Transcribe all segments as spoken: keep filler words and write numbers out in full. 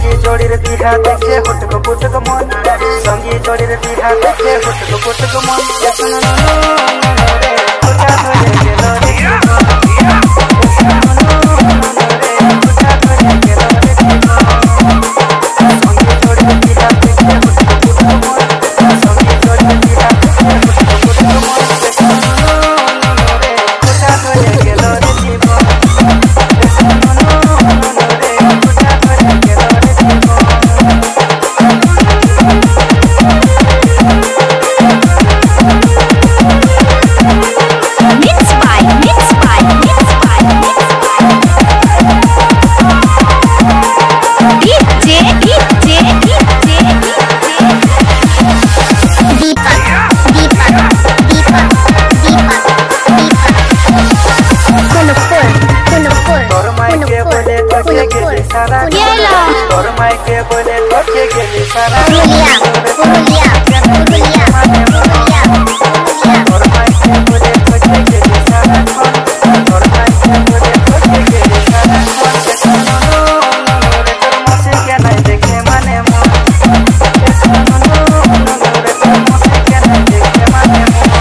संगी जोड़ी रे दिहा देखे हुटक पुटक मन संगी जोड़ी रे दिहा देखे हुटक पुटक मन सुन नो नो रे कुटा धरे गेलो रे के बोले कोचे गेली सारा पुरुलिया पुरुलिया पुरुलिया पुरुलिया और माई के बोले कोचे गेली सारा और माई के बोले कोचे गेली सारा नो नो नो रे तोर मसे के नहीं देखे माने मो नो नो नो रे तोर मसे के नहीं देखे माने मो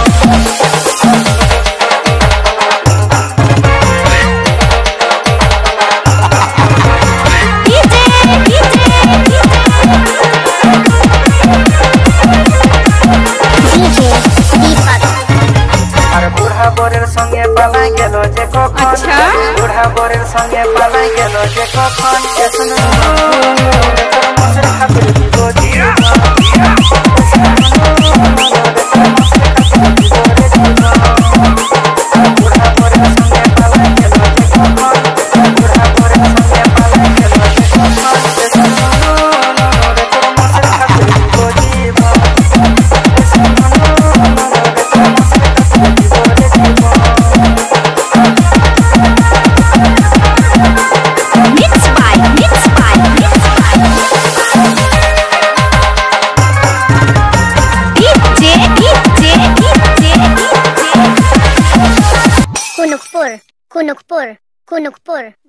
संगे पालाई गेलो जे कखन अच्छा बूढ़ा बोरेर संगे पालाई गेलो जे कखन के सुनो तोर मसे खातिर दीबो दिया बूढ़ा बोरेर संगे पालाई गेलो जे कखन बूढ़ा बोरेर संगे पालाई गेलो जे कखन के सुनो तोर मसे खातिर दीबो दिया Kunukpur, Kunukpur, Kunukpur.